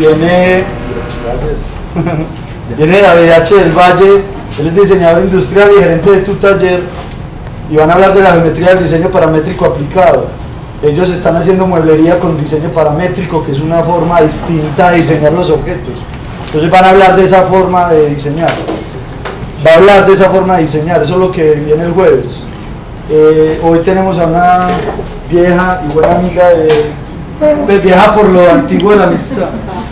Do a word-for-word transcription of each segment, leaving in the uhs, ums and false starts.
viene, gracias, viene David H. del Valle, él es diseñador industrial y gerente de Tu Taller, y van a hablar de la geometría del diseño paramétrico aplicado. Ellos están haciendo mueblería con diseño paramétrico, que es una forma distinta de diseñar los objetos. Entonces van a hablar de esa forma de diseñar. Va a hablar de esa forma de diseñar, eso es lo que viene el jueves. Eh, hoy tenemos a una vieja y buena amiga de... Pues vieja por lo antiguo de la amistad.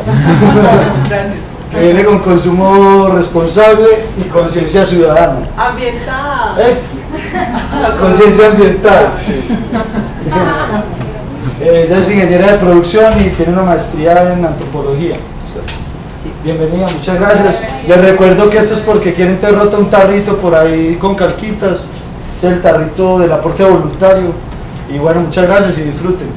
Que viene con consumo responsable y conciencia ciudadana. Ambiental. ¿Eh? Conciencia ambiental. Eh, ella es ingeniera de producción y tiene una maestría en antropología. Bienvenida, muchas gracias. Les recuerdo que esto es porque quieren te rota un tarrito por ahí con calquitas, el tarrito del aporte voluntario. Y bueno, muchas gracias y disfruten.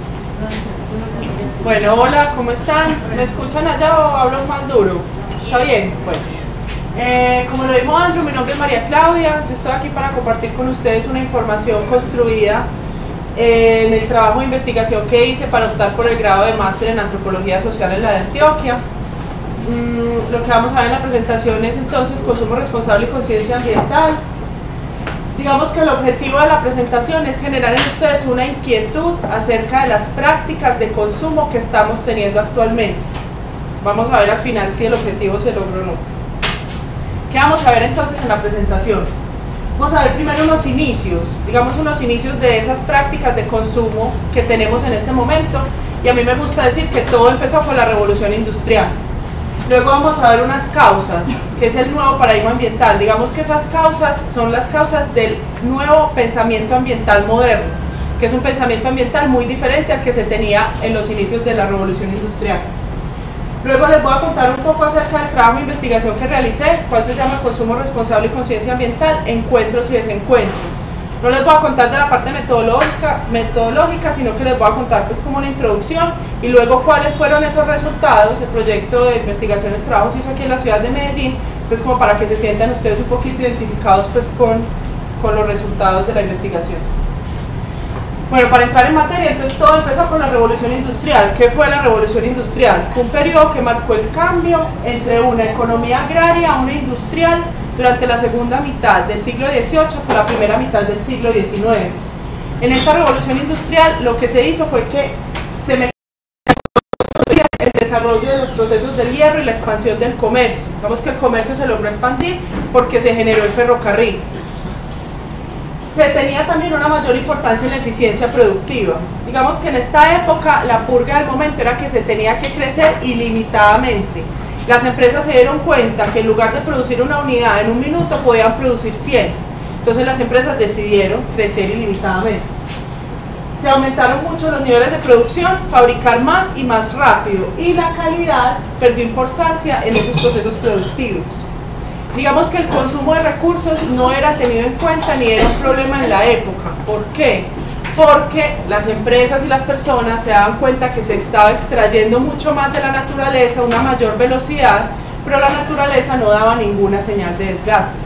Bueno, hola, ¿cómo están? ¿Me escuchan allá o hablo más duro? ¿Está bien? Bueno. Eh, como lo dijo Andrew, mi nombre es María Claudia. Yo estoy aquí para compartir con ustedes una información construida eh, en el trabajo de investigación que hice para optar por el grado de máster en Antropología Social en la de Antioquia. Mm, lo que vamos a ver en la presentación es entonces consumo responsable y conciencia ambiental. Digamos que el objetivo de la presentación es generar en ustedes una inquietud acerca de las prácticas de consumo que estamos teniendo actualmente. Vamos a ver al final si el objetivo se logró o no. ¿Qué vamos a ver entonces en la presentación? Vamos a ver primero unos inicios, digamos unos inicios de esas prácticas de consumo que tenemos en este momento, y a mí me gusta decir que todo empezó con la revolución industrial. Luego vamos a ver unas causas, que es el nuevo paradigma ambiental. Digamos que esas causas son las causas del nuevo pensamiento ambiental moderno, que es un pensamiento ambiental muy diferente al que se tenía en los inicios de la revolución industrial. Luego les voy a contar un poco acerca del trabajo de investigación que realicé, cual se llama Consumo Responsable y Conciencia Ambiental, Encuentros y Desencuentros. No les voy a contar de la parte metodológica, metodológica, sino que les voy a contar pues como una introducción y luego cuáles fueron esos resultados. El proyecto de investigación del trabajo se hizo aquí en la ciudad de Medellín, entonces como para que se sientan ustedes un poquito identificados pues con, con los resultados de la investigación. Bueno, para entrar en materia, entonces todo empezó con la revolución industrial. ¿Qué fue la revolución industrial? Fue un periodo que marcó el cambio entre una economía agraria a una industrial durante la segunda mitad del siglo dieciocho hasta la primera mitad del siglo diecinueve. En esta revolución industrial lo que se hizo fue que se mejoró el desarrollo de los procesos del hierro y la expansión del comercio. Digamos que el comercio se logró expandir porque se generó el ferrocarril. Se tenía también una mayor importancia en la eficiencia productiva. Digamos que en esta época la purga del momento era que se tenía que crecer ilimitadamente. Las empresas se dieron cuenta que en lugar de producir una unidad en un minuto podían producir cien. Entonces las empresas decidieron crecer ilimitadamente. Se aumentaron mucho los niveles de producción, fabricar más y más rápido, y la calidad perdió importancia en esos procesos productivos. Digamos que el consumo de recursos no era tenido en cuenta ni era un problema en la época. ¿Por qué? Porque las empresas y las personas se daban cuenta que se estaba extrayendo mucho más de la naturaleza, una mayor velocidad, pero la naturaleza no daba ninguna señal de desgaste.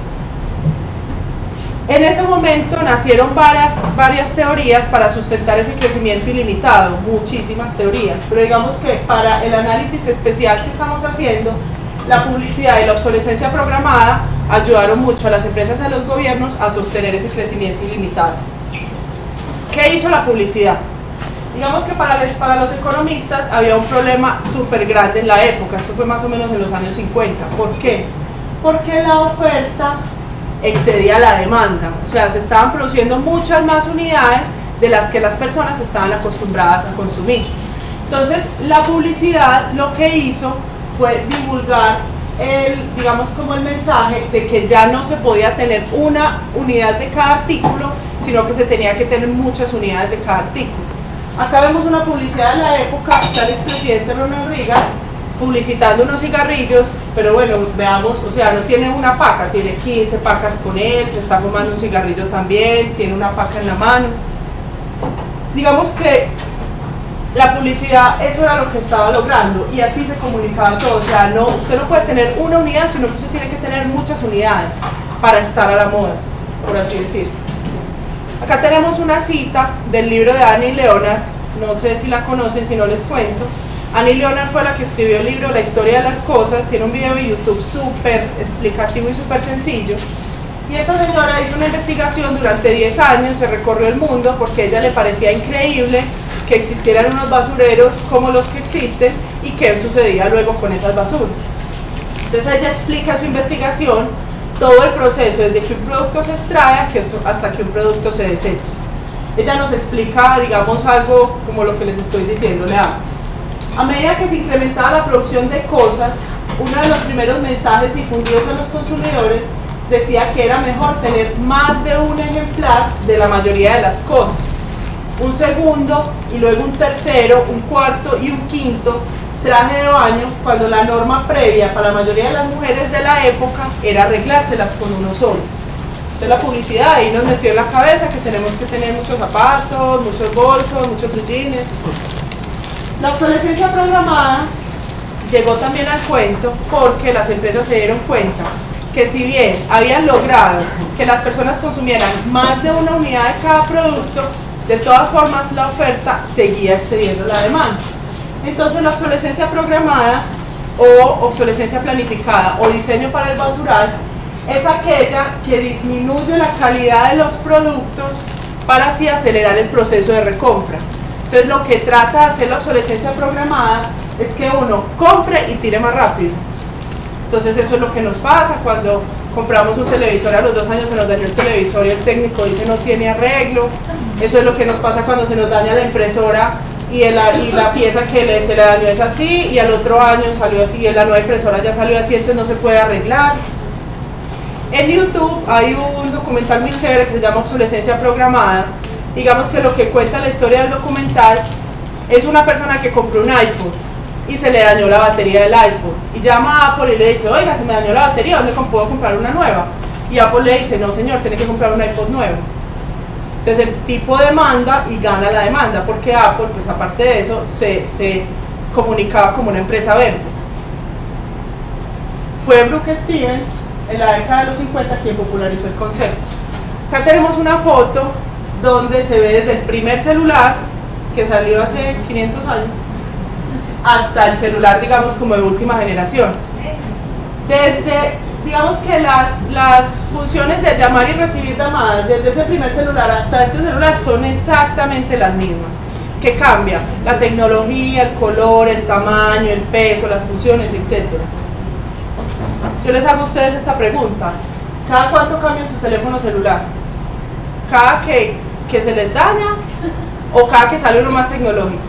En ese momento nacieron varias, varias teorías para sustentar ese crecimiento ilimitado, muchísimas teorías, pero digamos que para el análisis especial que estamos haciendo, la publicidad y la obsolescencia programada ayudaron mucho a las empresas y a los gobiernos a sostener ese crecimiento ilimitado. ¿Qué hizo la publicidad? Digamos que para los, para los economistas había un problema súper grande en la época, esto fue más o menos en los años cincuenta. ¿Por qué? Porque la oferta excedía la demanda, o sea, se estaban produciendo muchas más unidades de las que las personas estaban acostumbradas a consumir. Entonces, la publicidad lo que hizo fue divulgar el, digamos como el mensaje de que ya no se podía tener una unidad de cada artículo, sino que se tenía que tener muchas unidades de cada artículo. Acá vemos una publicidad de la época, está el expresidente Ronald Reagan publicitando unos cigarrillos, pero bueno, veamos, o sea, no tiene una paca, tiene quince pacas con él, se está fumando un cigarrillo también, tiene una paca en la mano. Digamos que la publicidad, eso era lo que estaba logrando, y así se comunicaba todo. O sea, no, usted no puede tener una unidad, sino que usted tiene que tener muchas unidades para estar a la moda, por así decirlo. Acá tenemos una cita del libro de Annie Leonard, no sé si la conocen, si no les cuento. Annie Leonard fue la que escribió el libro La historia de las cosas, tiene un video de YouTube súper explicativo y súper sencillo. Y esta señora hizo una investigación durante diez años, se recorrió el mundo porque a ella le parecía increíble que existieran unos basureros como los que existen y qué sucedía luego con esas basuras. Entonces ella explica su investigación, todo el proceso desde que un producto se extrae hasta que un producto se desecha. Ella nos explica, digamos, algo como lo que les estoy diciendo. A medida que se incrementaba la producción de cosas, uno de los primeros mensajes difundidos a los consumidores decía que era mejor tener más de un ejemplar de la mayoría de las cosas. Un segundo y luego un tercero, un cuarto y un quinto traje de baño, cuando la norma previa para la mayoría de las mujeres de la época era arreglárselas con uno solo. Entonces la publicidad ahí nos metió en la cabeza que tenemos que tener muchos zapatos, muchos bolsos, muchos jeans. La obsolescencia programada llegó también al cuento porque las empresas se dieron cuenta que si bien habían logrado que las personas consumieran más de una unidad de cada producto, de todas formas la oferta seguía excediendo la demanda. Entonces la obsolescencia programada o obsolescencia planificada o diseño para el basural es aquella que disminuye la calidad de los productos para así acelerar el proceso de recompra. Entonces lo que trata de hacer la obsolescencia programada es que uno compre y tire más rápido. Entonces eso es lo que nos pasa cuando compramos un televisor, a los dos años se nos dañó el televisor y el técnico dice no tiene arreglo. Eso es lo que nos pasa cuando se nos daña la impresora y, el, y la pieza que le, se le dañó es así y al otro año salió así y la nueva impresora ya salió así, entonces no se puede arreglar. En YouTube hay un documental muy chévere que se llama Obsolescencia Programada. Digamos que lo que cuenta la historia del documental es una persona que compró un iPod y se le dañó la batería del iPod y llama a Apple y le dice, oiga, se me dañó la batería, ¿dónde puedo comprar una nueva? Y Apple le dice, no señor, tiene que comprar un iPod nuevo. Entonces el tipo demanda y gana la demanda porque Apple, pues aparte de eso, se, se comunicaba como una empresa verde. Fue Brooke Stevens en la década de los cincuenta quien popularizó el concepto. Acá tenemos una foto donde se ve desde el primer celular que salió hace quinientos años hasta el celular, digamos, como de última generación. Desde, digamos que las, las funciones de llamar y recibir llamadas desde ese primer celular hasta este celular son exactamente las mismas. ¿Qué cambia? La tecnología, el color, el tamaño, el peso, las funciones, etcétera. Yo les hago a ustedes esta pregunta. ¿Cada cuánto cambian su teléfono celular? ¿Cada que, que se les daña o cada que sale uno más tecnológico?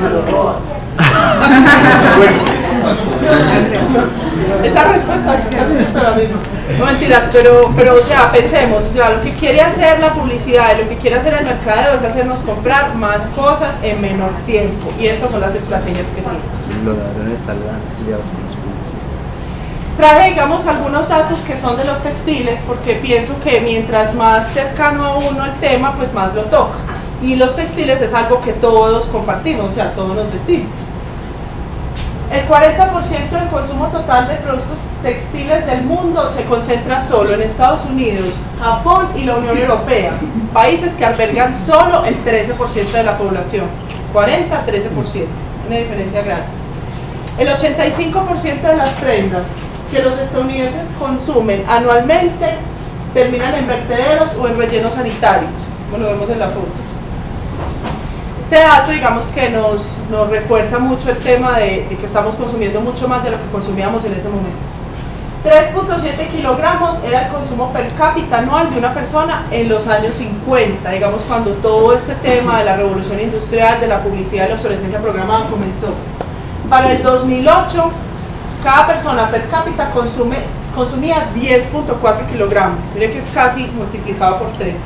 Esa respuesta es casi siempre la misma. No mentiras, pero, pero o sea, pensemos, o sea, lo que quiere hacer la publicidad y lo que quiere hacer el mercadeo es hacernos comprar más cosas en menor tiempo. Y estas son las estrategias que tienen. Los ladrones están liados con los publicistas. Traje, digamos, algunos datos que son de los textiles, porque pienso que mientras más cercano a uno el tema, pues más lo toca. Y los textiles es algo que todos compartimos, o sea, todos nos vestimos. El cuarenta por ciento del consumo total de productos textiles del mundo se concentra solo en Estados Unidos, Japón y la Unión Europea, países que albergan solo el trece por ciento de la población, cuarenta a trece por ciento, una diferencia grande. El ochenta y cinco por ciento de las prendas que los estadounidenses consumen anualmente terminan en vertederos o en rellenos sanitarios, como lo vemos en la foto. Este dato, digamos que nos, nos refuerza mucho el tema de, de que estamos consumiendo mucho más de lo que consumíamos en ese momento. tres punto siete kilogramos era el consumo per cápita anual de una persona en los años cincuenta, digamos cuando todo este tema de la revolución industrial, de la publicidad y la obsolescencia programada comenzó. Para el dos mil ocho, cada persona per cápita consume, consumía diez punto cuatro kilogramos, miren que es casi multiplicado por tres.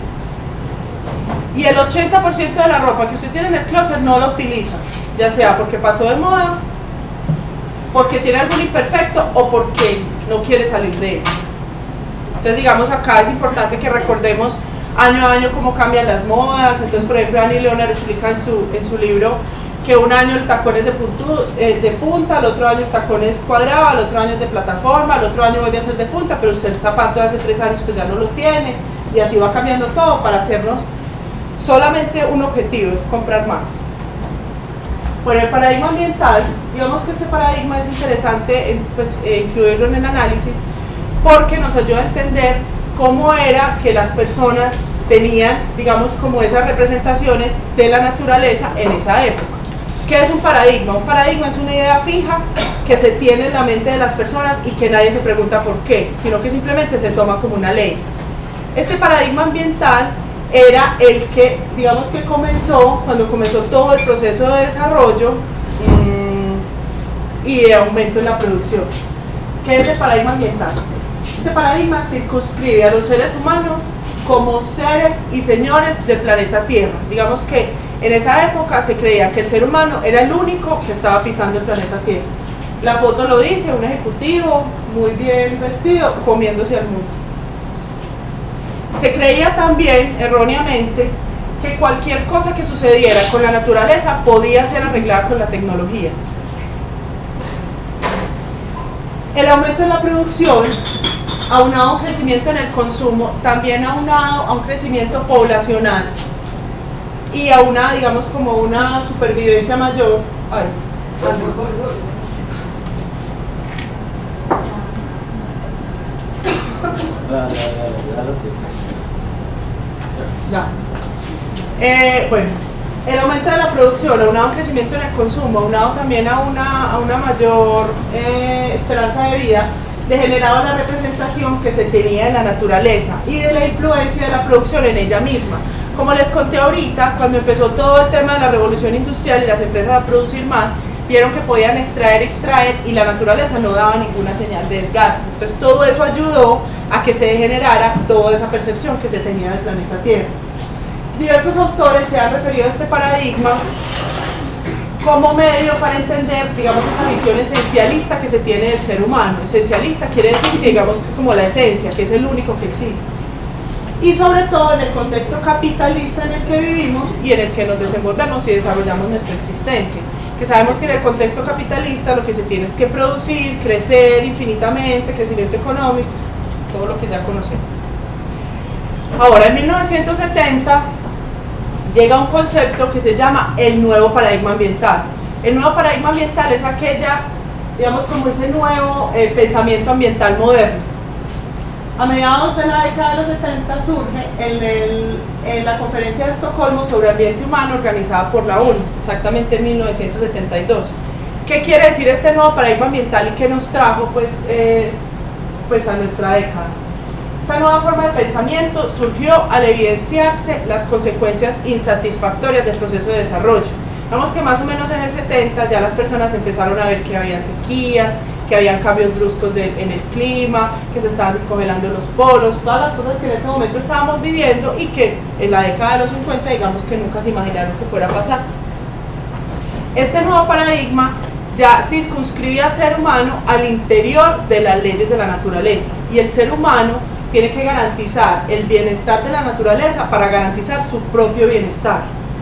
Y el ochenta por ciento de la ropa que usted tiene en el closet no la utiliza, ya sea porque pasó de moda, porque tiene algún imperfecto o porque no quiere salir de él. Entonces, digamos, acá es importante que recordemos año a año cómo cambian las modas. Entonces, por ejemplo, Annie Leonard explica en su, en su libro que un año el tacón es de, puntu, eh, de punta, al otro año el tacón es cuadrado, al otro año es de plataforma, al otro año vuelve a ser de punta, pero usted el zapato de hace tres años pues ya no lo tiene, y así va cambiando todo para hacernos solamente un objetivo, es comprar más. Bueno, el paradigma ambiental, digamos que este paradigma es interesante pues, eh, incluirlo en el análisis porque nos ayuda a entender cómo era que las personas tenían, digamos, como esas representaciones de la naturaleza en esa época. ¿Qué es un paradigma? Un paradigma es una idea fija que se tiene en la mente de las personas y que nadie se pregunta por qué, sino que simplemente se toma como una ley. Este paradigma ambiental era el que, digamos que comenzó, cuando comenzó todo el proceso de desarrollo mmm, y de aumento en la producción. ¿Qué es el paradigma ambiental? Este paradigma circunscribe a los seres humanos como seres y señores del planeta Tierra. Digamos que en esa época se creía que el ser humano era el único que estaba pisando el planeta Tierra. La foto lo dice, un ejecutivo muy bien vestido comiéndose al mundo. Se creía también, erróneamente, que cualquier cosa que sucediera con la naturaleza podía ser arreglada con la tecnología. El aumento en la producción, aunado a un crecimiento en el consumo, también aunado a un crecimiento poblacional y a una, digamos, como una supervivencia mayor. Ay, ya. Eh, bueno, el aumento de la producción, aunado a un crecimiento en el consumo, aunado también a una, a una mayor eh, esperanza de vida, degeneraba la representación que se tenía en la naturaleza y de la influencia de la producción en ella misma. Como les conté ahorita, cuando empezó todo el tema de la revolución industrial y las empresas a producir más, vieron que podían extraer, extraer y la naturaleza no daba ninguna señal de desgaste. Entonces todo eso ayudó a que se degenerara toda esa percepción que se tenía del planeta Tierra. Diversos autores se han referido a este paradigma como medio para entender, digamos, esa visión esencialista que se tiene del ser humano. Esencialista quiere decir que, digamos, que es como la esencia, que es el único que existe. Y sobre todo en el contexto capitalista en el que vivimos y en el que nos desenvolvemos y desarrollamos nuestra existencia. Que sabemos que en el contexto capitalista lo que se tiene es que producir, crecer infinitamente, crecimiento económico, todo lo que ya conocemos. Ahora, en mil novecientos setenta llega un concepto que se llama el nuevo paradigma ambiental. El nuevo paradigma ambiental es aquella, digamos, como ese nuevo eh, pensamiento ambiental moderno. A mediados de la década de los setenta surge en, el, en la conferencia de Estocolmo sobre ambiente humano organizada por la ONU, exactamente en mil novecientos setenta y dos. ¿Qué quiere decir este nuevo paradigma ambiental y qué nos trajo pues, eh, pues a nuestra década? Esta nueva forma de pensamiento surgió al evidenciarse las consecuencias insatisfactorias del proceso de desarrollo. Vemos que más o menos en el setenta ya las personas empezaron a ver que habían sequías, que habían cambios bruscos de, en el clima, que se estaban descongelando los polos, todas las cosas que en ese momento estábamos viviendo y que en la década de los cincuenta digamos que nunca se imaginaron que fuera a pasar. Este nuevo paradigma ya circunscribe al ser humano al interior de las leyes de la naturaleza y el ser humano tiene que garantizar el bienestar de la naturaleza para garantizar su propio bienestar.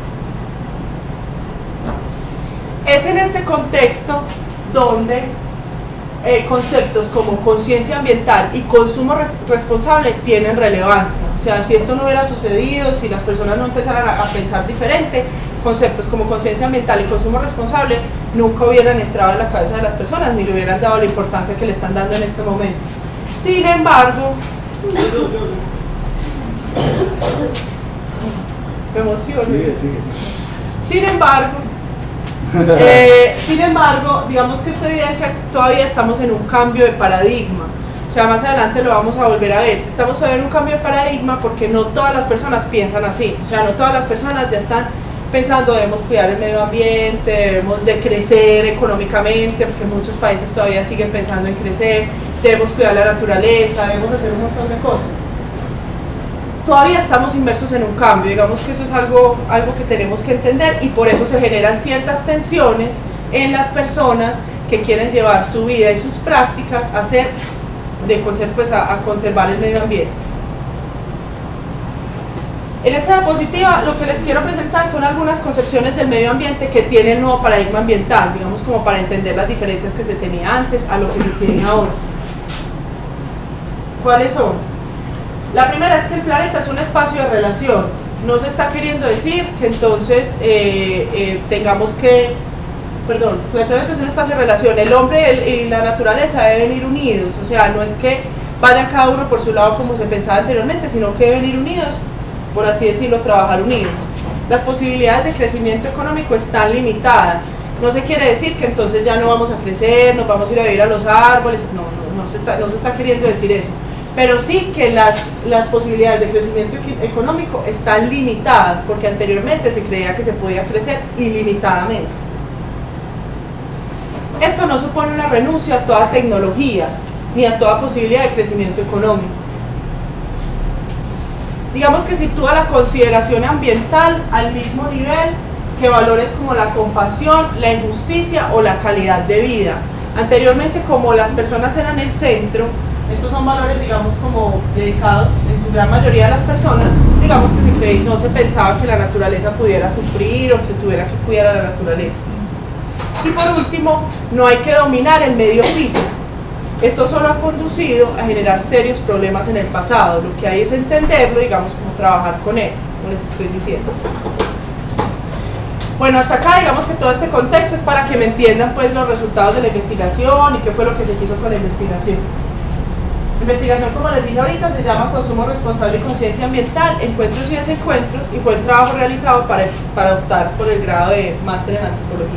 Es en este contexto donde eh, conceptos como conciencia ambiental y consumo re responsable tienen relevancia. O sea, si esto no hubiera sucedido, si las personas no empezaran a, a pensar diferente, conceptos como conciencia ambiental y consumo responsable nunca hubieran entrado en la cabeza de las personas ni le hubieran dado la importancia que le están dando en este momento. Sin embargo, me emociono. Sigue, sigue, sigue. Sin embargo, eh, sin embargo, digamos que esto evidencia que todavía estamos en un cambio de paradigma. O sea, más adelante lo vamos a volver a ver. Estamos a ver un cambio de paradigma porque no todas las personas piensan así. O sea, no todas las personas ya están pensando debemos cuidar el medio ambiente, debemos de crecer económicamente, porque muchos países todavía siguen pensando en crecer, debemos cuidar la naturaleza, debemos hacer un montón de cosas. Todavía estamos inmersos en un cambio, digamos que eso es algo, algo que tenemos que entender y por eso se generan ciertas tensiones en las personas que quieren llevar su vida y sus prácticas a, hacer, de, pues, a, a conservar el medio ambiente. En esta diapositiva lo que les quiero presentar son algunas concepciones del medio ambiente que tiene el nuevo paradigma ambiental, digamos como para entender las diferencias que se tenía antes a lo que se tiene ahora. ¿Cuáles son? La primera es que el planeta es un espacio de relación. No se está queriendo decir que entonces eh, eh, tengamos que perdón, complementariamente es un espacio de relación. El hombre el, y la naturaleza deben ir unidos, o sea, no es que vayan cada uno por su lado como se pensaba anteriormente, sino que deben ir unidos, por así decirlo, trabajar unidos. Las posibilidades de crecimiento económico están limitadas. No se quiere decir que entonces ya no vamos a crecer, nos vamos a ir a vivir a los árboles, no, no, no, se, está, no se está queriendo decir eso. Pero sí que las, las posibilidades de crecimiento económico están limitadas, porque anteriormente se creía que se podía crecer ilimitadamente. Esto no supone una renuncia a toda tecnología, ni a toda posibilidad de crecimiento económico. Digamos que sitúa la consideración ambiental al mismo nivel que valores como la compasión, la injusticia o la calidad de vida. Anteriormente, como las personas eran el centro, estos son valores, digamos, como dedicados en su gran mayoría a las personas, digamos que se creía, no se pensaba que la naturaleza pudiera sufrir o que se tuviera que cuidar a la naturaleza. Y por último, no hay que dominar el medio físico. Esto solo ha conducido a generar serios problemas en el pasado. Lo que hay es entenderlo, digamos, como trabajar con él, como les estoy diciendo. Bueno, hasta acá digamos que todo este contexto es para que me entiendan pues los resultados de la investigación y qué fue lo que se quiso con la investigación. La investigación, como les dije ahorita, se llama Consumo Responsable y Conciencia Ambiental, Encuentros y Desencuentros, y fue el trabajo realizado para, para optar por el grado de máster en antropología.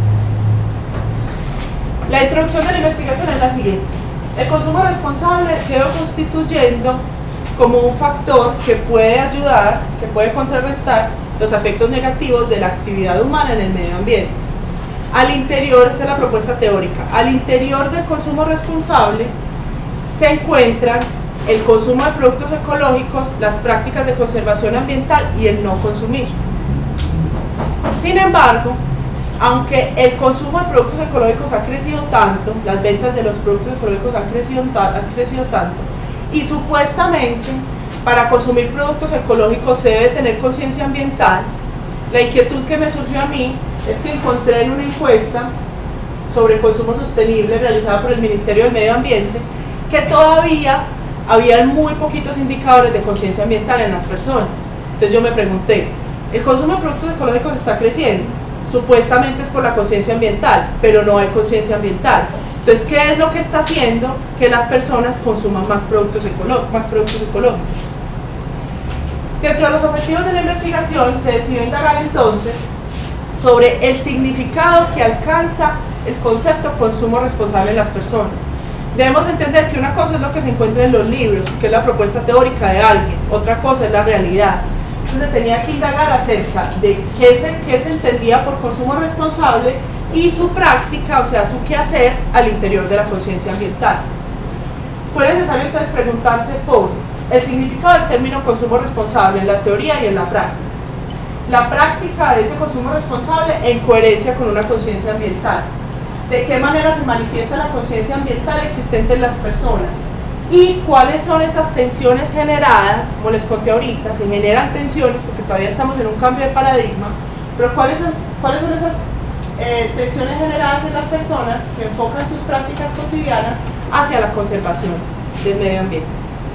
La introducción de la investigación es la siguiente. El consumo responsable se va constituyendo como un factor que puede ayudar, que puede contrarrestar los efectos negativos de la actividad humana en el medio ambiente. Al interior, esta es la propuesta teórica, al interior del consumo responsable se encuentran el consumo de productos ecológicos, las prácticas de conservación ambiental y el no consumir. Sin embargo, aunque el consumo de productos ecológicos ha crecido tanto, las ventas de los productos ecológicos han crecido, han crecido tanto, y supuestamente para consumir productos ecológicos se debe tener conciencia ambiental, la inquietud que me surgió a mí es que encontré en una encuesta sobre consumo sostenible realizada por el Ministerio del Medio Ambiente que todavía había muy poquitos indicadores de conciencia ambiental en las personas. Entonces yo me pregunté, ¿el consumo de productos ecológicos está creciendo? Supuestamente es por la conciencia ambiental, pero no hay conciencia ambiental. Entonces, ¿qué es lo que está haciendo que las personas consuman más productos, más productos ecológicos? Dentro de los objetivos de la investigación se decidió indagar entonces sobre el significado que alcanza el concepto consumo responsable en las personas. Debemos entender que una cosa es lo que se encuentra en los libros, que es la propuesta teórica de alguien, otra cosa es la realidad. Entonces tenía que indagar acerca de qué se, qué se entendía por consumo responsable y su práctica, o sea, su quehacer al interior de la conciencia ambiental. Fue necesario entonces preguntarse por el significado del término consumo responsable en la teoría y en la práctica. La práctica de ese consumo responsable en coherencia con una conciencia ambiental. De qué manera se manifiesta la conciencia ambiental existente en las personas. Y cuáles son esas tensiones generadas, como les conté ahorita, se generan tensiones porque todavía estamos en un cambio de paradigma, pero cuáles, cuáles son esas eh, tensiones generadas en las personas que enfocan sus prácticas cotidianas hacia la conservación del medio ambiente.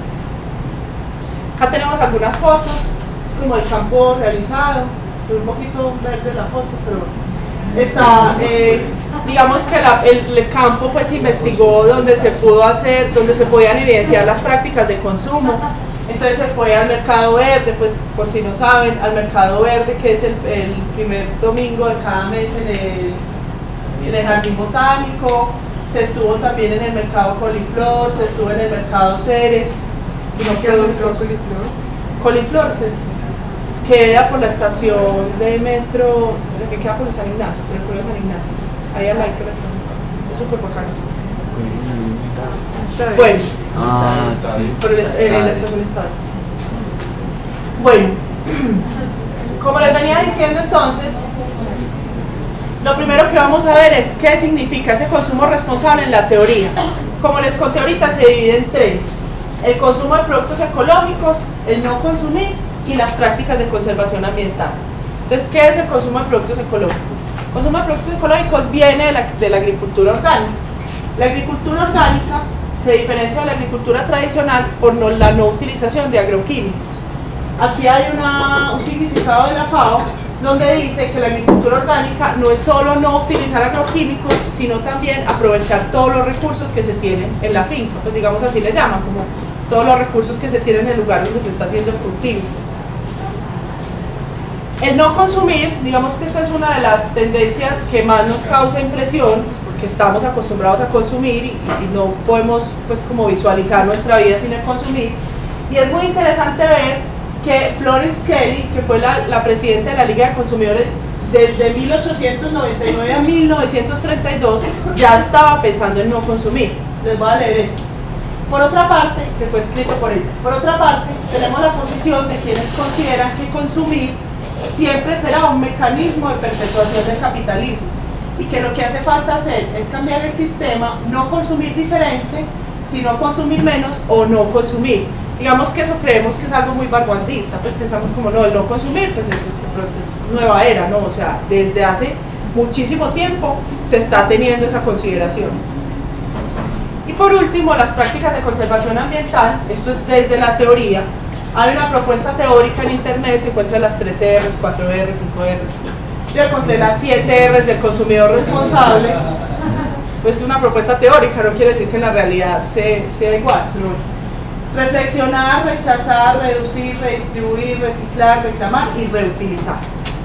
Acá tenemos algunas fotos, es como el campo realizado, es un poquito verde la foto, pero está, eh, digamos que la, el, el campo pues investigó donde se pudo hacer, donde se podían evidenciar las prácticas de consumo. Entonces se fue al Mercado Verde, pues por si no saben, al Mercado Verde, que es el, el primer domingo de cada mes en el, en el Jardín Botánico. Se estuvo también en el Mercado Coliflor, se estuvo en el Mercado Ceres. No quedó Coliflor. Coliflor es este. Queda por la estación de metro, que queda por San Ignacio, por el pueblo de San Ignacio. Ahí al lado de la estación. Es súper bacano. Bueno, Ah, sí. por el, Está eh, la bien. estación Estado. Bueno, como les venía diciendo entonces, lo primero que vamos a ver es qué significa ese consumo responsable en la teoría. Como les conté ahorita, se divide en tres: el consumo de productos ecológicos, el no consumir y las prácticas de conservación ambiental. Entonces, ¿qué es el consumo de productos ecológicos? El consumo de productos ecológicos viene de la, de la agricultura orgánica. La agricultura orgánica se diferencia de la agricultura tradicional por no, la no utilización de agroquímicos. Aquí hay una, un significado de la FAO donde dice que la agricultura orgánica no es solo no utilizar agroquímicos, sino también aprovechar todos los recursos que se tienen en la finca, pues digamos así le llaman, como todos los recursos que se tienen en el lugar donde se está haciendo el cultivo. El no consumir, digamos que esta es una de las tendencias que más nos causa impresión, pues porque estamos acostumbrados a consumir y, y no podemos pues como visualizar nuestra vida sin el consumir, y es muy interesante ver que Florence Kelley, que fue la, la presidenta de la Liga de Consumidores desde mil ochocientos noventa y nueve a mil novecientos treinta y dos, ya estaba pensando en no consumir. Les voy a leer esto. Por otra parte, que fue escrito por ella, por otra parte, tenemos la posición de quienes consideran que consumir siempre será un mecanismo de perpetuación del capitalismo y que lo que hace falta hacer es cambiar el sistema, no consumir diferente, sino consumir menos o no consumir. Digamos que eso creemos que es algo muy vanguardista, pues pensamos como no, el no consumir, pues esto de pronto es nueva era, ¿no? O sea, desde hace muchísimo tiempo se está teniendo esa consideración. Y por último, las prácticas de conservación ambiental, esto es desde la teoría. Hay una propuesta teórica en internet, se encuentran las tres R's, cuatro R's, cinco R's. Yo encontré las siete R's del consumidor responsable. Pues es una propuesta teórica, no quiere decir que en la realidad sea, sea igual. Pero reflexionar, rechazar, reducir, redistribuir, reciclar, reclamar y reutilizar.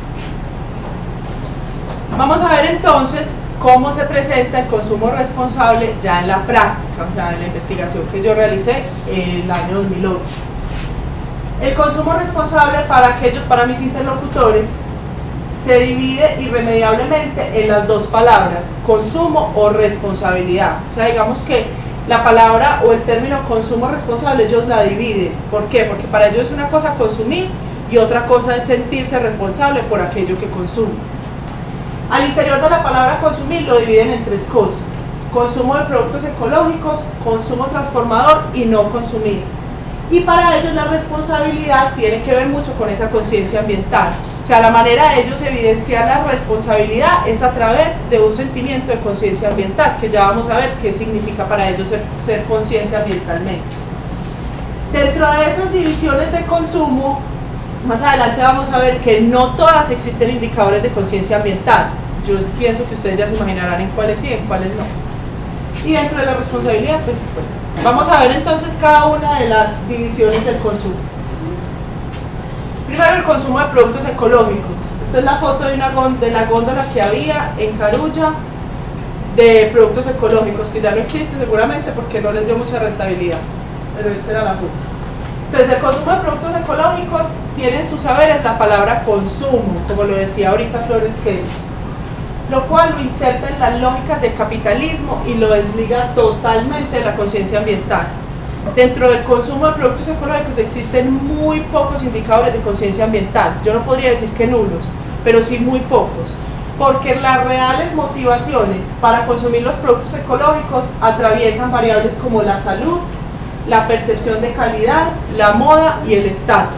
Vamos a ver entonces cómo se presenta el consumo responsable ya en la práctica, o sea, en la investigación que yo realicé en el año dos mil once. El consumo responsable para aquellos, para mis interlocutores, se divide irremediablemente en las dos palabras, consumo o responsabilidad. O sea, digamos que la palabra o el término consumo responsable ellos la dividen. ¿Por qué? Porque para ellos es una cosa consumir y otra cosa es sentirse responsable por aquello que consume. Al interior de la palabra consumir lo dividen en tres cosas: consumo de productos ecológicos, consumo transformador y no consumir. Y para ellos la responsabilidad tiene que ver mucho con esa conciencia ambiental. O sea, la manera de ellos evidenciar la responsabilidad es a través de un sentimiento de conciencia ambiental, que ya vamos a ver qué significa para ellos ser, ser consciente ambientalmente. Dentro de esas divisiones de consumo, más adelante vamos a ver que no todas existen indicadores de conciencia ambiental. Yo pienso que ustedes ya se imaginarán en cuáles sí, en cuáles no. Y dentro de la responsabilidad, pues bueno, vamos a ver entonces cada una de las divisiones del consumo. Primero, el consumo de productos ecológicos. Esta es la foto de, una de la góndola que había en Carulla de productos ecológicos, que ya no existe seguramente porque no les dio mucha rentabilidad, pero esta era la foto. Entonces, el consumo de productos ecológicos tiene en sus saberes la palabra consumo, como lo decía ahorita Florence Kelley, lo cual lo inserta en las lógicas del capitalismo y lo desliga totalmente de la conciencia ambiental. Dentro del consumo de productos ecológicos existen muy pocos indicadores de conciencia ambiental. Yo no podría decir que nulos, pero sí muy pocos, porque las reales motivaciones para consumir los productos ecológicos atraviesan variables como la salud, la percepción de calidad, la moda y el estatus.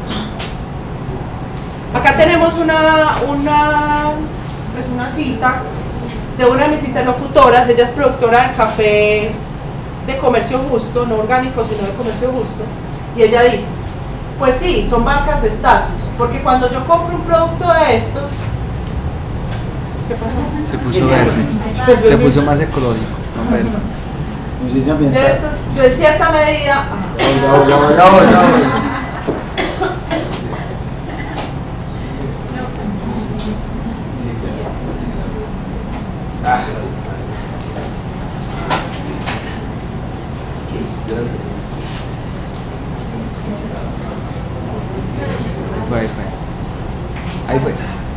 Acá tenemos una, una, pues una cita de una de mis interlocutoras. Ella es productora de café de comercio justo, no orgánico sino de comercio justo, y ella dice, pues sí, son marcas de estatus, porque cuando yo compro un producto de estos, ¿qué pasó? Se puso verde, se puso más ecológico, no verde. Conciencia ambiental. De estos, yo en cierta medida, Hola, hola, hola, hola. Fue, ahí fue. Ahí fue.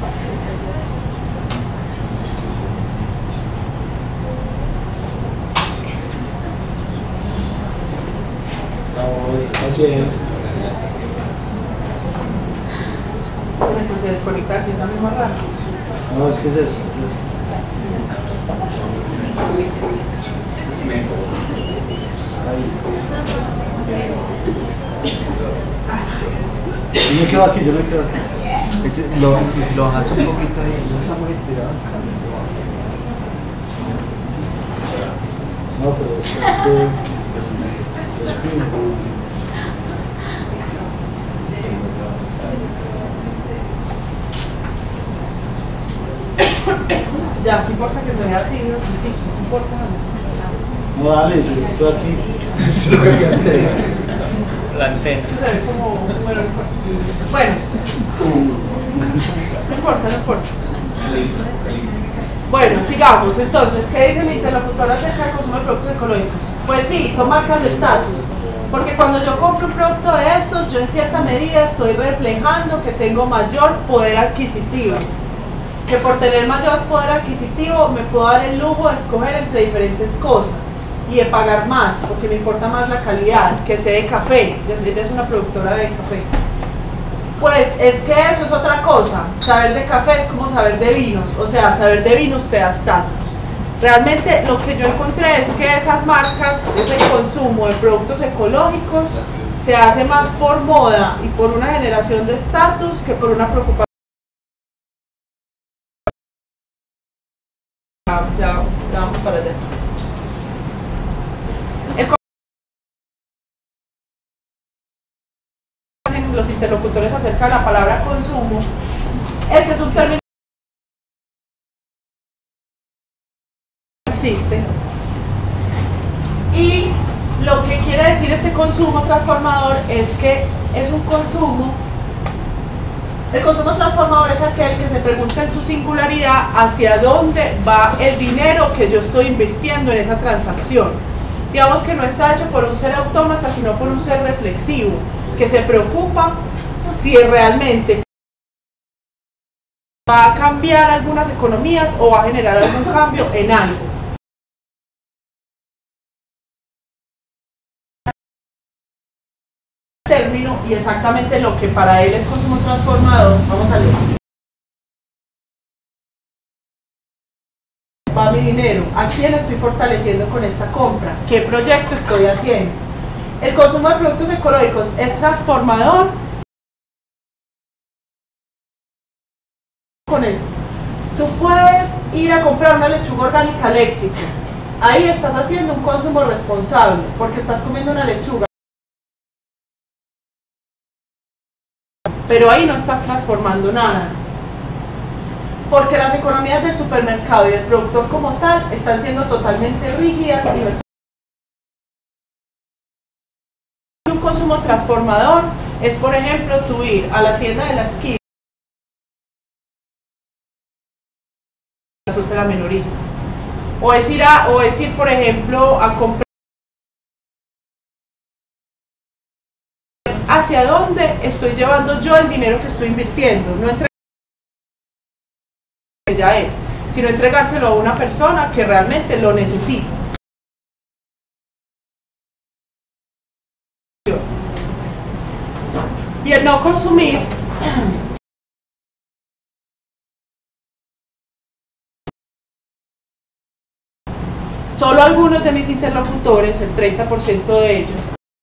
Así es. se me se desconecta aquí también más raro. No, es que es esto. Yo me quedo aquí, yo me quedo aquí. Ese, lo, si lo bajas un poquito ahí, no está muy estirado. No, pero es, es que es primo. Ya, no importa que se vea así, no, sí, sí, no importa. No, dale, yo estoy aquí. La antena. Se ve como, bueno, pues, bueno. No importa, no importa. Bueno, sigamos. Entonces, ¿qué dice mi interlocutor acerca del consumo de productos ecológicos? Pues sí, son marcas de estatus. Porque cuando yo compro un producto de estos, yo en cierta medida estoy reflejando que tengo mayor poder adquisitivo. Que por tener mayor poder adquisitivo me puedo dar el lujo de escoger entre diferentes cosas y de pagar más, porque me importa más la calidad, que sé de café. Ella es una productora de café. Pues es que eso es otra cosa. Saber de café es como saber de vinos, o sea, saber de vinos te da estatus. Realmente lo que yo encontré es que esas marcas, ese consumo de productos ecológicos se hace más por moda y por una generación de estatus que por una preocupación. Ya, ya, ya vamos para allá. El los interlocutores acerca de la palabra consumo. Este es un término que existe. Y lo que quiere decir este consumo transformador es que es un consumo. El consumo transformador es aquel que se pregunta en su singularidad hacia dónde va el dinero que yo estoy invirtiendo en esa transacción. Digamos que no está hecho por un ser autómata, sino por un ser reflexivo, que se preocupa si realmente va a cambiar algunas economías o va a generar algún cambio en algo. Término y exactamente lo que para él es consumo transformador. Vamos a leer. Va mi dinero, ¿a quién estoy fortaleciendo con esta compra? ¿Qué proyecto estoy haciendo? El consumo de productos ecológicos es transformador. Con esto, tú puedes ir a comprar una lechuga orgánica al éxito. Ahí estás haciendo un consumo responsable porque estás comiendo una lechuga. Pero ahí no estás transformando nada. Porque las economías del supermercado y del productor como tal están siendo totalmente rígidas y no están. Un consumo transformador es, por ejemplo, tú ir a la tienda de la esquina, la fruta de la minorista, o es ir a, o es ir, por ejemplo, a comprar. ¿Hacia dónde estoy llevando yo el dinero que estoy invirtiendo? No entregar que ya es, sino entregárselo a una persona que realmente lo necesita. Y el no consumir solo algunos de mis interlocutores, el treinta por ciento de ellos,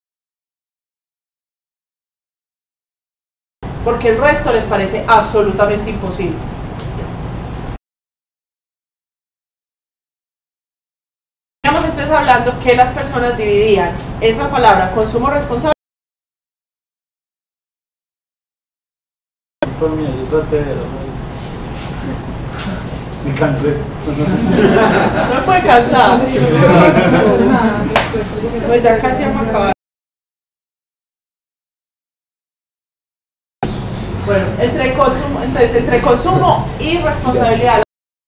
porque el resto les parece absolutamente imposible. Estamos entonces hablando que las personas dividían esa palabra consumo responsable. Por mí, yo traté de... Me cansé. No me puede cansar. Pues ya casi vamos a acabar. Bueno, entre consumo, entonces entre consumo y responsabilidad.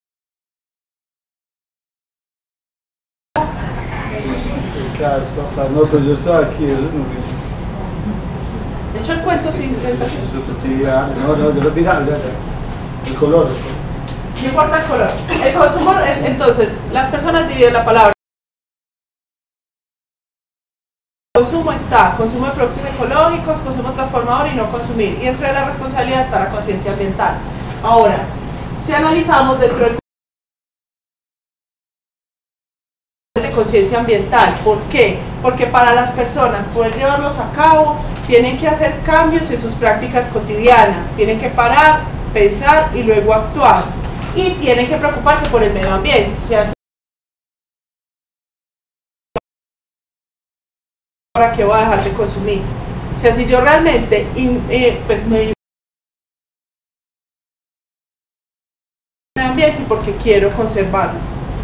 Casco, papá. No, pero yo estoy aquí, eso no es. De hecho, el cuento sin tentación. Sí, ya, no, no, yo lo vi, ya, ya. El color. No importa el color. El consumo, entonces, las personas dividen la palabra. Consumo está, consumo de productos ecológicos, consumo transformador y no consumir. Y dentro de la responsabilidad está la conciencia ambiental. Ahora, si analizamos dentro del de conciencia ambiental, ¿por qué? Porque para las personas poder llevarlos a cabo, tienen que hacer cambios en sus prácticas cotidianas, tienen que parar, pensar y luego actuar. Y tienen que preocuparse por el medio ambiente. O sea, ¿para qué voy a dejar de consumir? O sea, si yo realmente eh, pues me ambiente porque quiero conservarlo.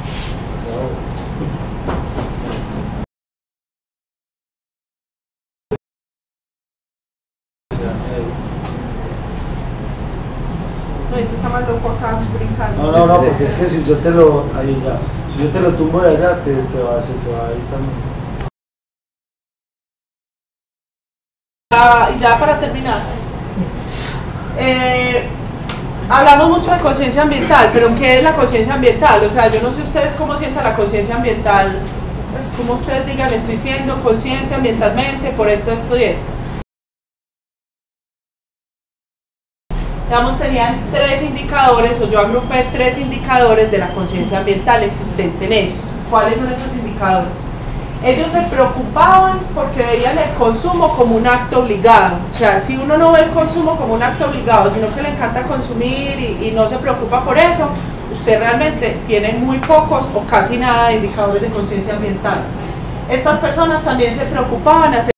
No, esto está más loco acá, brincando. No, no, no, porque es que si yo te lo, ahí ya, si yo te lo tumbo de allá, te, te va, se te va a ir también. Ah, y ya para terminar, eh, hablamos mucho de conciencia ambiental, pero ¿qué es la conciencia ambiental? O sea, yo no sé ustedes cómo sientan la conciencia ambiental, pues como ustedes digan, estoy siendo consciente ambientalmente por esto, esto y esto. Digamos, tenían tres indicadores, o yo agrupé tres indicadores de la conciencia ambiental existente en ellos. ¿Cuáles son esos indicadores? Ellos se preocupaban porque veían el consumo como un acto obligado. O sea, si uno no ve el consumo como un acto obligado, sino que le encanta consumir y, y no se preocupa por eso, usted realmente tiene muy pocos o casi nada de indicadores de conciencia ambiental. Estas personas también se preocupaban acerca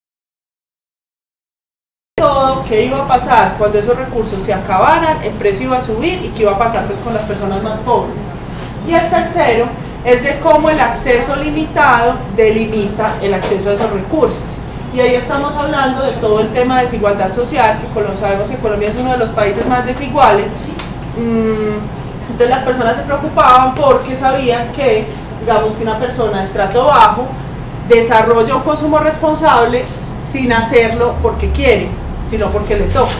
de todo qué iba a pasar cuando esos recursos se acabaran, el precio iba a subir y qué iba a pasar pues con las personas más pobres. Y el tercero es de cómo el acceso limitado delimita el acceso a esos recursos. Y ahí estamos hablando de todo el tema de desigualdad social, que como sabemos que Colombia es uno de los países más desiguales. Entonces las personas se preocupaban porque sabían que, digamos, que una persona de estrato bajo desarrolla un consumo responsable sin hacerlo porque quiere, sino porque le toca.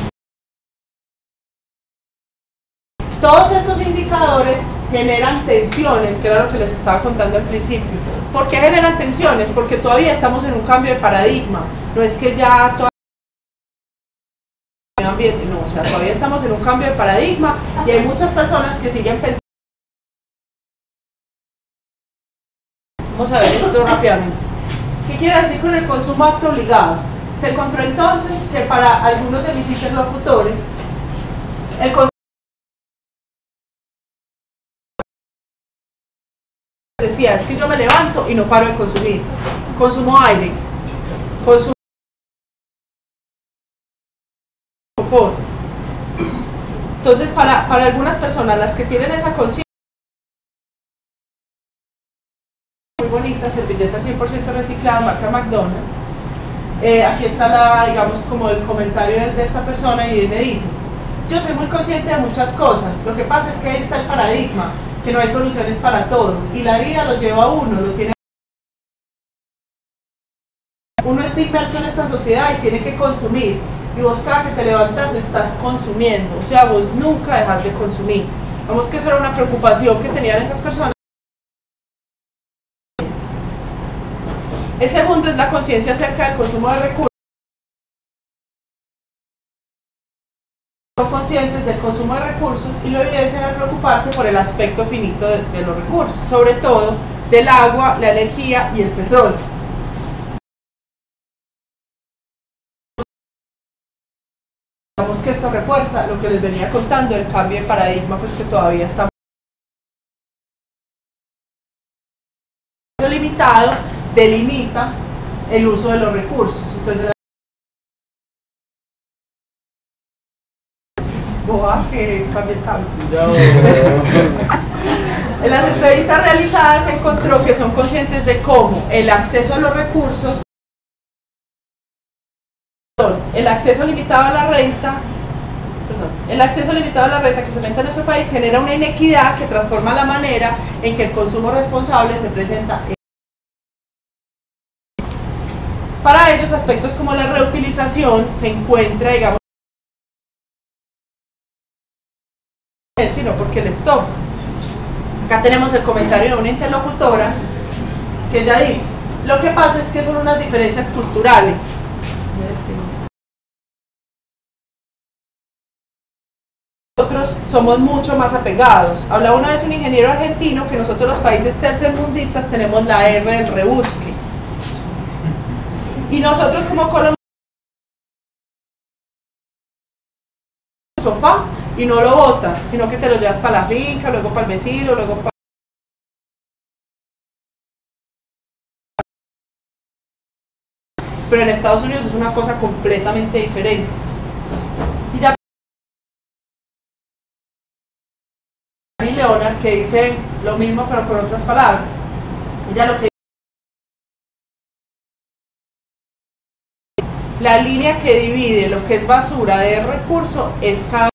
Todos estos indicadores generan tensiones, que era lo que les estaba contando al principio. ¿Por qué generan tensiones? Porque todavía estamos en un cambio de paradigma. No es que ya todavía el ambiente, no, o sea, todavía estamos en un cambio de paradigma y hay muchas personas que siguen pensando. Vamos a ver esto rápidamente. ¿Qué quiere decir con el consumo acto obligado? Se encontró entonces que para algunos de mis interlocutores el consumo decía, es que yo me levanto y no paro de consumir. Consumo aire, consumo por. Entonces, para, para algunas personas, las que tienen esa conciencia, muy bonitas, servilletas cien por ciento recicladas, marca McDonald's. Eh, aquí está la, digamos, como el comentario de esta persona y él me dice, yo soy muy consciente de muchas cosas, lo que pasa es que ahí está el paradigma, que no hay soluciones para todo, y la vida lo lleva a uno, lo tiene. Uno está inmerso en esta sociedad y tiene que consumir, y vos cada que te levantas estás consumiendo, o sea, vos nunca dejas de consumir. Vamos que eso era una preocupación que tenían esas personas. El segundo es la conciencia acerca del consumo de recursos. Son conscientes del consumo de recursos y lo evidencian al preocuparse por el aspecto finito de, de los recursos, sobre todo del agua, la energía y el petróleo. Digamos que esto refuerza lo que les venía contando, el cambio de paradigma pues que todavía estamos limitado, delimita el uso de los recursos. Entonces, boa que cambia el cambio. En las entrevistas realizadas se encontró que son conscientes de cómo el acceso a los recursos, el acceso limitado a la renta, perdón, el acceso limitado a la renta que se aumenta en nuestro país genera una inequidad que transforma la manera en que el consumo responsable se presenta. Para ellos, aspectos como la reutilización se encuentra, digamos, sino porque les toca. Acá tenemos el comentario de una interlocutora que ella dice, lo que pasa es que son unas diferencias culturales. Nosotros somos mucho más apegados. Hablaba una vez un ingeniero argentino que nosotros los países tercermundistas tenemos la R del rebusque. Y nosotros como colombianos sofá y no lo botas, sino que te lo llevas para la finca, luego para el vecino, luego para... Pero en Estados Unidos es una cosa completamente diferente. Y ya Leonard, que dice lo mismo pero con otras palabras. Ella lo que la línea que divide lo que es basura de recurso es cada.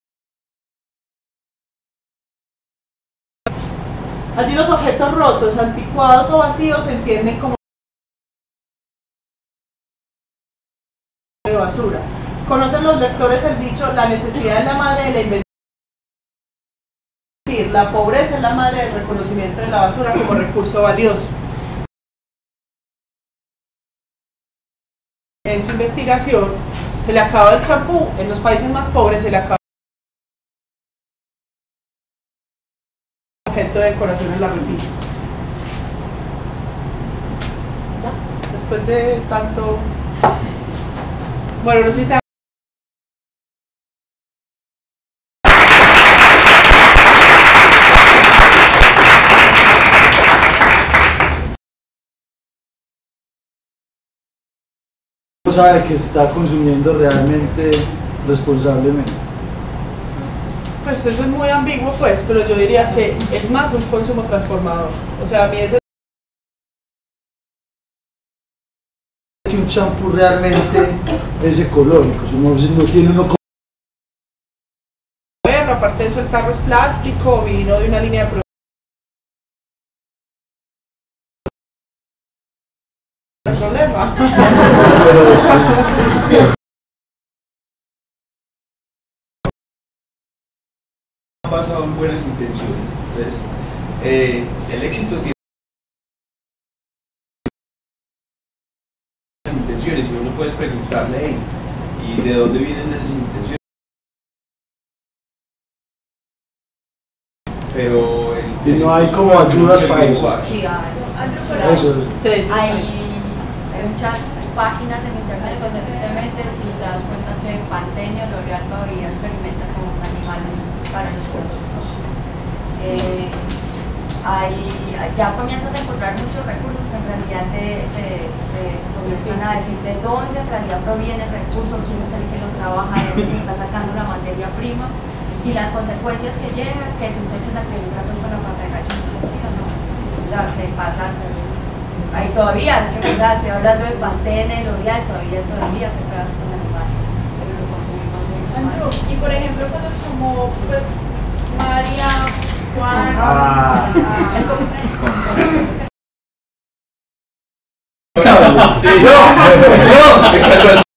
Allí los objetos rotos, anticuados o vacíos se entienden como de basura. Conocen los lectores el dicho, la necesidad es la madre de la invención. Es decir, la pobreza es la madre del reconocimiento de la basura como recurso valioso. En su investigación se le acaba el champú, en los países más pobres se le acaba el objeto de decoración en las repisas. ¿Ya? Después de tanto... Bueno, no sé si te... sabe que se está consumiendo realmente responsablemente. Pues eso es muy ambiguo, pues, pero yo diría que es más un consumo transformador. O sea, a mí es que un champú realmente es ecológico, no, no tiene uno como... Bueno, aparte de eso el tarro es plástico, vino de una línea de producción. No hay problema. Basado en buenas intenciones. Entonces, eh, el éxito tiene intenciones y uno puede preguntarle, hey, ¿y de dónde vienen esas intenciones? Pero el, y no hay como ayudas para eso. Sí, hay. Eso es. Sí, Hay muchas páginas en internet donde tú te metes y te das cuenta que Pantene o L'Oreal todavía experimenta con animales para los consumos. Eh, hay, ya comienzas a encontrar muchos recursos que en realidad te, te, te comienzan a decir de dónde en realidad proviene el recurso, quién es el que lo trabaja, de dónde se está sacando la materia prima y las consecuencias que llegan, que tú te eches la cremita con la pata de gallina, ¿sí o no? O sea, te pasa, ahí todavía, es que ¿verdad? Estoy hablando de Pantene, L'Oreal, todavía, todavía se pegan con animales, pero lo consumimos de esta manera. Y por ejemplo, cosas como, pues, María, Juan, Ah. Sí, yo, yo.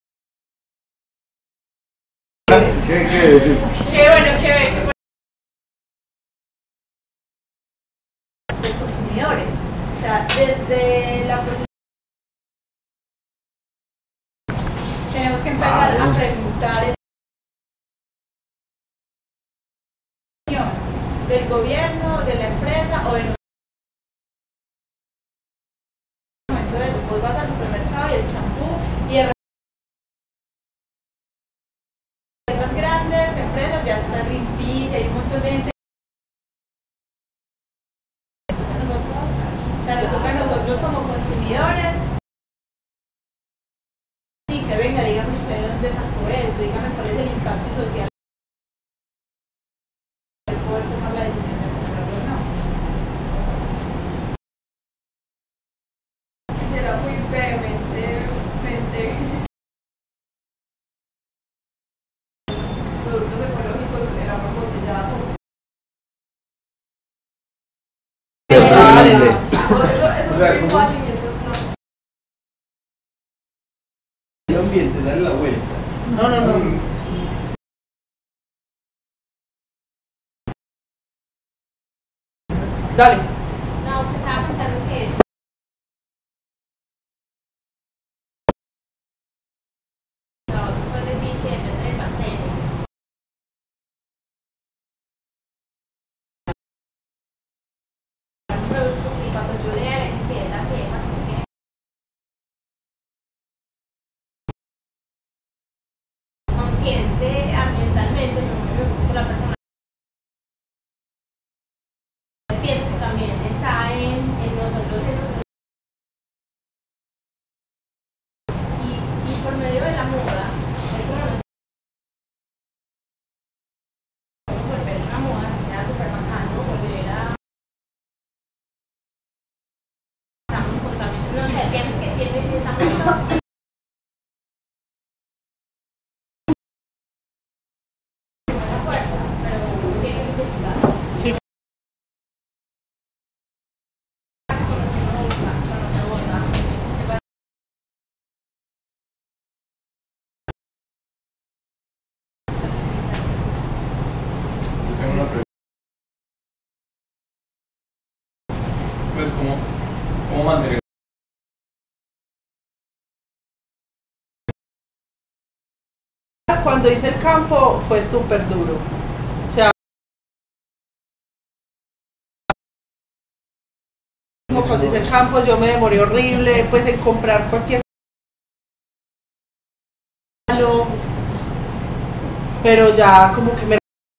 ¿Qué quiere decir? qué bueno que ve que de consumidores. O sea, desde la producción tenemos que empezar a preguntar del gobierno, de la empresa o de nosotros. Entonces, vos vas al supermercado y el champú y el esas grandes empresas ya está Greenpeace, hay un montón de gente. Nosotros, para nosotros, nosotros como consumidores, y que venga, díganme ustedes dónde sacó eso, díganme cuál es el impacto social. Poder tomar la decisión de comprarlo o no. Será muy brevemente, los productos ecológicos eran embotellados. Eso, Eso es greenwashing y eso es no. El ambiente, dale la vuelta. no, no, no. Dale. No, que estaba pensando que no, tú puedes decir que depende del Pantene. Un producto que cuando yo lea la etiqueta sepa que tiene consciente ambientalmente, yo me busco la persona. Pienso que también pues cómo, cómo mantener. Cuando hice el campo fue súper duro. O sea, cuando hice el campo yo me demoré horrible pues en comprar cualquier palo, pero ya como que me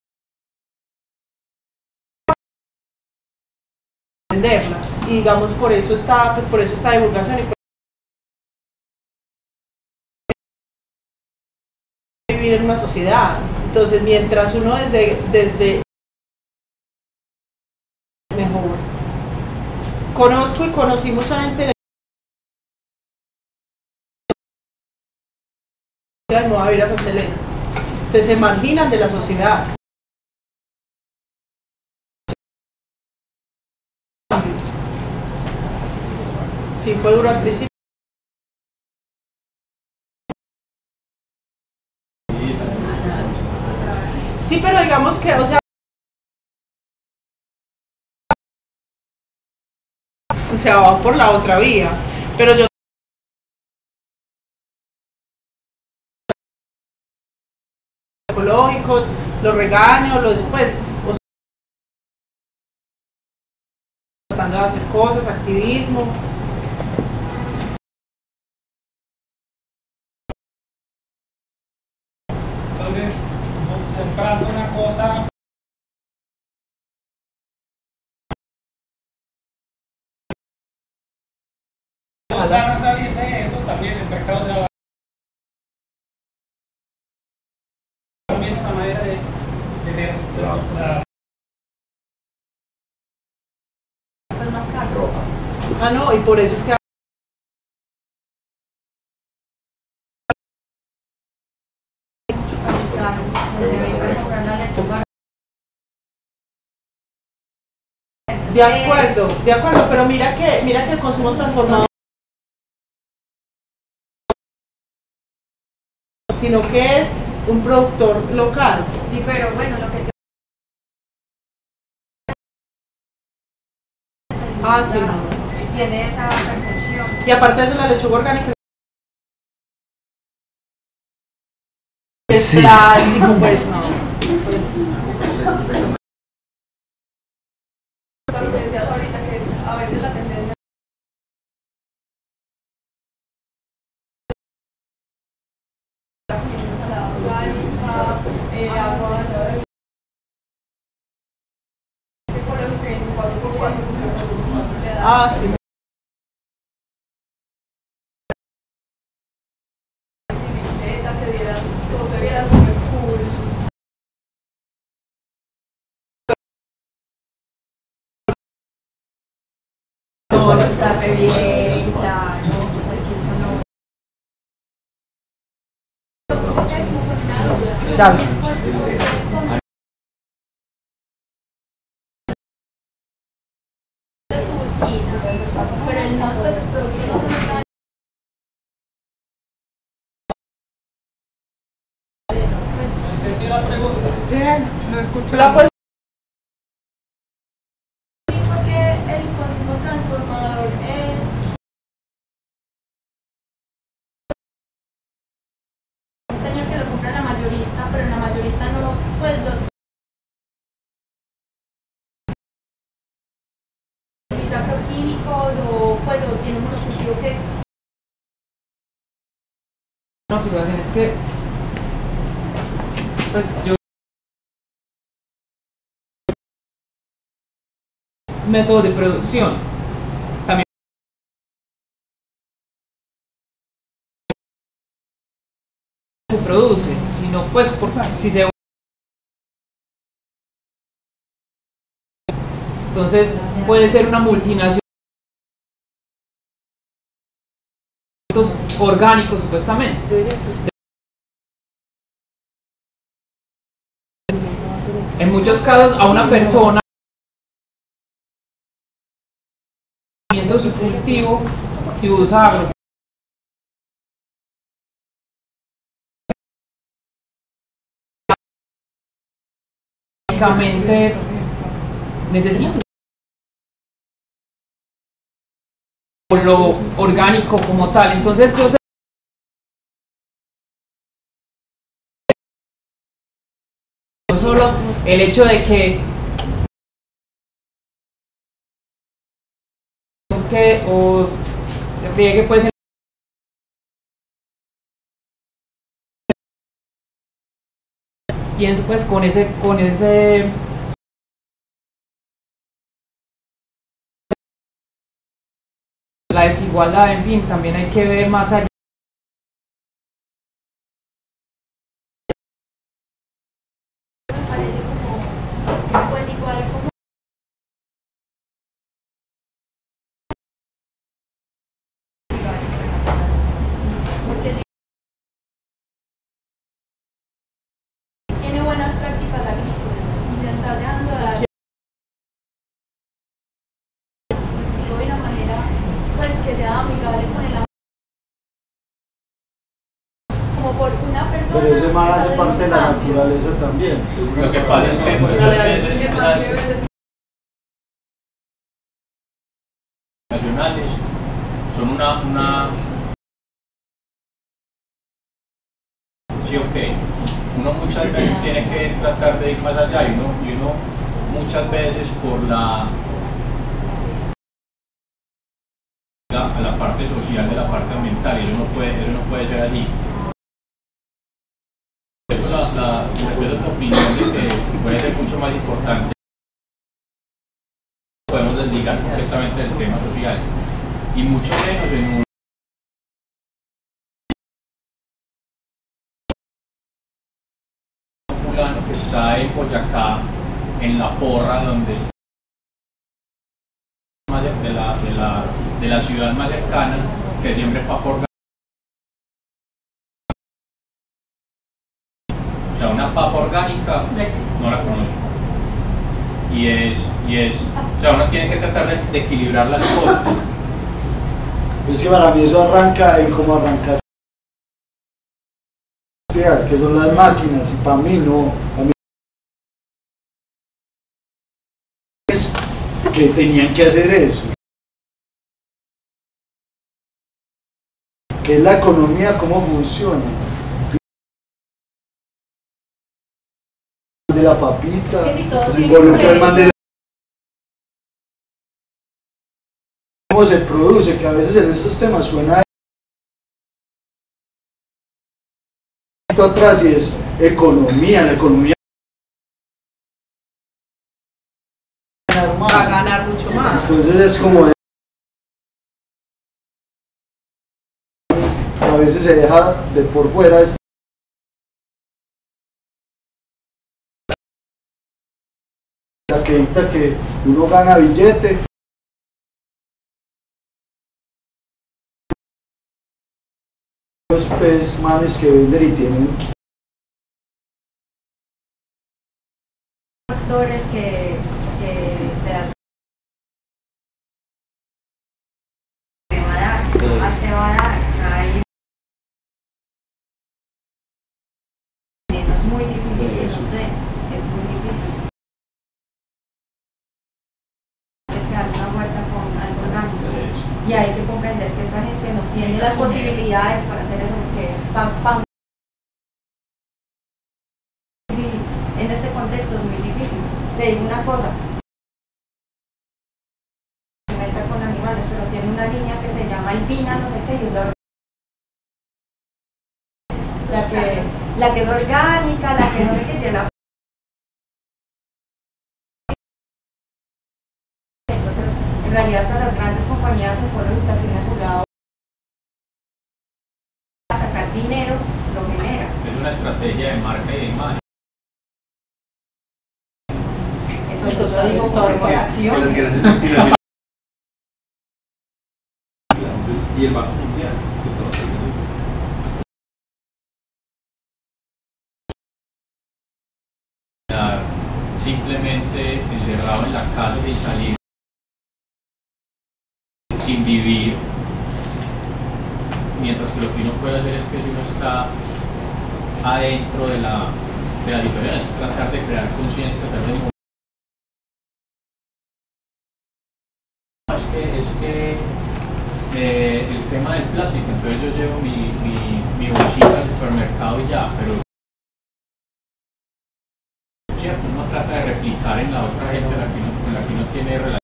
venderlas y digamos por eso está pues por eso esta divulgación y por vivir en una sociedad. Entonces mientras uno desde desde mejor conozco y conocí mucha gente en el no va a ir a Santa Elena, entonces se marginan de la sociedad. Sí, fue duro al principio. Sí, pero digamos que, o sea, o sea, va por la otra vía, pero yo ecológicos, los regaño, los pues, o sea, tratando de hacer cosas, activismo. Entonces, comprando una cosa todos van a salir de eso, también el mercado se va también una manera de tener las Es más caro. Ah, no, y por eso es que Mucho capital, desde venir a comprar la lechuga. de acuerdo, de acuerdo, pero mira que, mira que el consumo transformador, sino que es un productor local. Sí, pero bueno, lo que te... Ah, sí. Tiene esa percepción. Y aparte de eso, la lechuga orgánica es Sí. plástico, pues no. Lo que decías ahorita, que a veces la tendencia a la orgánica, eh, agua, ese color que en cuatro por cuatro, le da Ah, sí. bicicleta, que dieras, todo se viera súper cool. No, eso está re bien, claro. Dale. Pero el no, pues sus productos no son tan... entendí la pregunta. Bien, no escucho la pues, Porque el consumo transformador es un señor que lo compra en la mayorista, pero en la mayorista no, pues los utiliza agroquímicos o pues o tiene un monocultivo que es No, pero es que, pues yo método de producción también se produce, sino pues por si se entonces puede ser una multinacional orgánicos supuestamente. En muchos casos a una persona su cultivo si usa agro necesita o lo orgánico como tal. Entonces yo sé no solo el hecho de que que o riegue pues pienso pues con ese con ese la desigualdad, en fin, también hay que ver más allá. Parece como, pues igual como porque si tiene buenas prácticas agrícolas y le está dejando a dar de una manera pues que sea amigable con el como por una persona. Pero ese mal hace parte de la naturaleza también. Lo que pasa es que muchas veces esas nacionales son una, una sí, ok, uno muchas veces tiene que tratar de ir más allá y uno, y uno muchas veces por la a la parte social de la parte ambiental, y eso no puede, eso no puede ser así. La, la, respeto tu opinión de que puede ser mucho más importante, podemos desligar completamente del tema social y mucho menos en un fulano que está en Boyacá, en La Porra, donde está de la, de la, de la ciudad más cercana, que siempre papa orgánica. O sea, una papa orgánica No existe. no la conozco. Y es, y es, o sea, uno tiene que tratar de, de equilibrar las cosas. Es que para mí eso arranca en cómo arranca, que son las máquinas, y para mí no. Para mí es que tenían que hacer eso. Que es la economía, cómo funciona. De la papita, Que si todo se sigue involucra por el man de eso. la... cómo se produce, que a veces en estos temas suena atrás y es economía, la economía Va a ganar mucho más. entonces es como de... a veces se deja de por fuera es... la que evita que uno gana billete. Los pues, manes que venden y tienen Factores que, que te das te va a dar, más te va a dar. Hay... es muy difícil que no sé, es muy difícil. Crear una huerta con algo orgánico. Y hay que comprender que esa gente no tiene las posibilidades para hacer eso porque es pan, pan. Sí, en este contexto es muy difícil. Te digo una cosa, se meta con animales, pero tiene una línea que se llama Albina, no sé qué, y es la, la que, la que es orgánica, la que no sé qué, tiene la... Entonces, en realidad hasta las grandes compañías ecológicas tienen a su lado a sacar dinero, lo genera. Es una estrategia de marca y de imagen. Entonces yo digo, ponemos acción. Las grandes multinacionales y el Banco Mundial, que todo está bien. Simplemente encerrado en la casa sin salir, sin vivir, mientras que lo que uno puede hacer es que si uno está adentro de la, de la diferencia, es tratar de crear conciencia, tratar de mover. Es que, es que eh, el tema del plástico, entonces yo llevo mi, mi, mi bolsita al supermercado y ya, pero cierto, uno trata de replicar en la otra gente en la que uno, con la que uno tiene relación.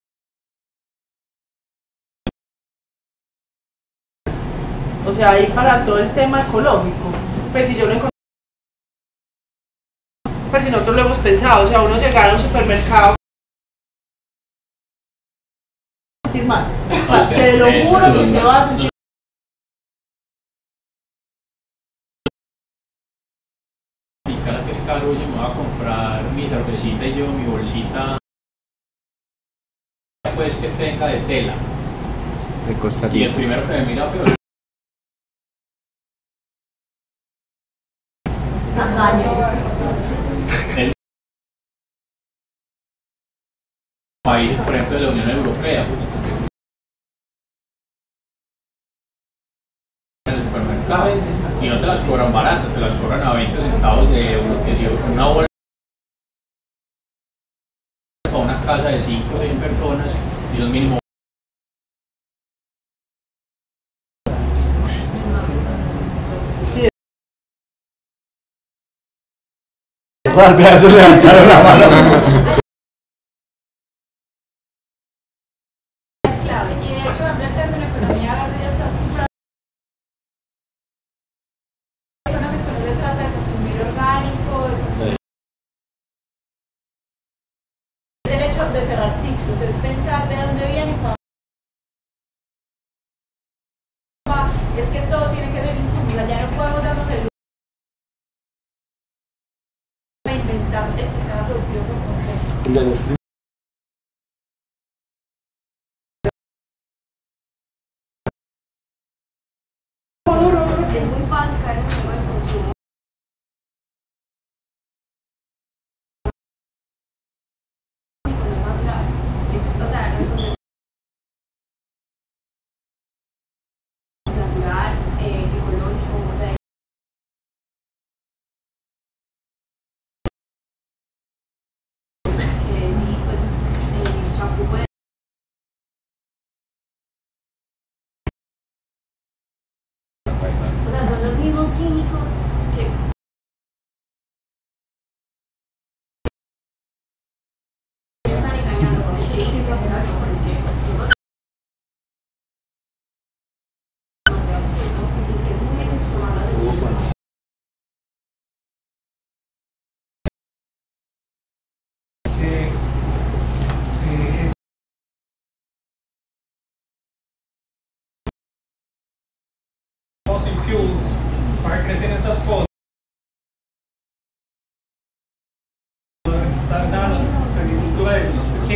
O sea, ahí para todo el tema ecológico, pues si yo lo encontré, pues si nosotros lo hemos pensado, o sea, uno llegar a un supermercado sentir mal, o sea, te lo juro que se va a sentir. Cada que es caro, oye, me voy a comprar mi cervecita y llevo mi bolsita, pues que tenga de tela. De Costa Y el Rica. primero que me mira peor. El país, por ejemplo, de la Unión Europea, en el supermercado, y no te las cobran baratas, te las cobran a veinte centavos de euro, que si una bolsa para una casa de cinco o seis personas, y son mínimo. Al pedazo levantaron la mano. Es clave. Y de hecho, en el término economía verde ya está súper económico, no se trata de consumir orgánico, de consumir. Es el hecho de cerrar ciclos, es pensar de dónde viene y para dónde va. Es que todo tiene que ser insumido, ya no podemos darnos el lujo de inventar el sistema productivo por completo. Es muy fácil caer en el juego del consumo. O sea, es natural, eh, ecológico, o sea, que sí, pues el champú puede. O sea, son los mismos químicos que están engañando con ese ejemplo que da, pero es que nosotros es que es muy difícil tomar las decisiones. Fossil fuels para crecer esas cosas. Dar la agricultura de los pequeños.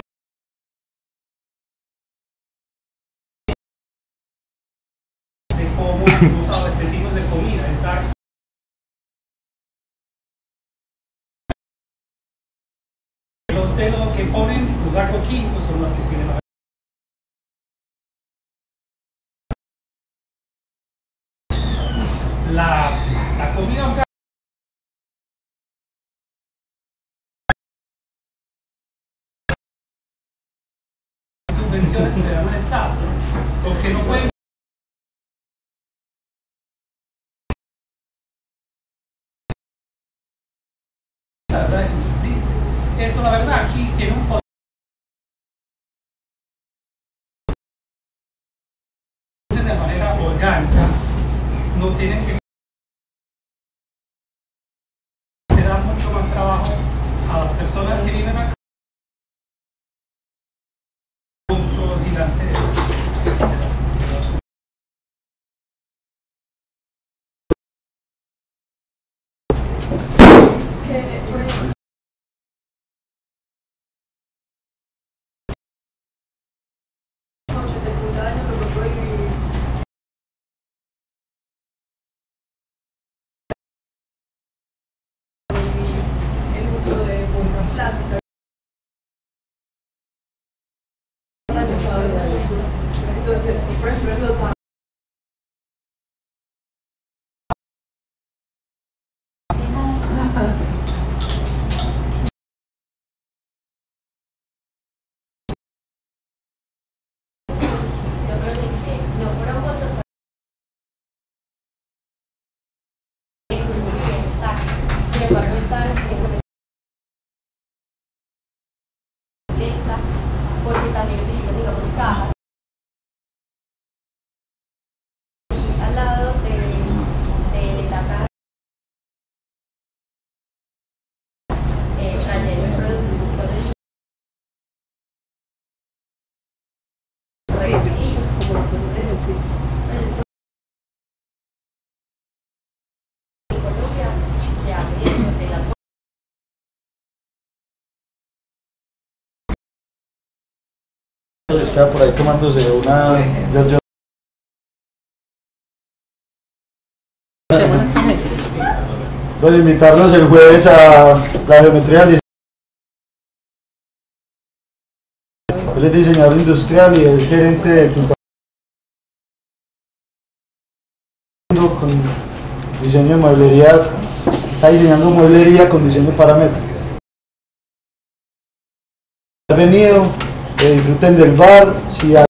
De cómo los abastecimos de comida, es dar. Los de lo que ponen los agroquímicos son los que tienen la. La, la comida orgánica subvenciones que le da un Estado, porque no pueden. La verdad eso no existe. Eso la verdad aquí tiene un poder de manera orgánica, no tienen que se da mucho más trabajo a las personas que viven acá. Un monstruo gigante de las, de las Que, por ejemplo, ochenta y cinco años lo logró y el uso de bolsas plásticas. Entonces, por ejemplo, en los Yo creo que no, pero también utilizan, digamos, cajas. Y al lado de, de la caja, eh, trayendo el producto de les queda por ahí tomándose una... Yo, yo... Bueno, invitarlos el jueves a la geometría del diseño. Él es diseñador industrial y es gerente de Tuta con diseño de mueblería. Está diseñando mueblería con diseño paramétrico. Han venido, eh, disfruten del bar. Si hay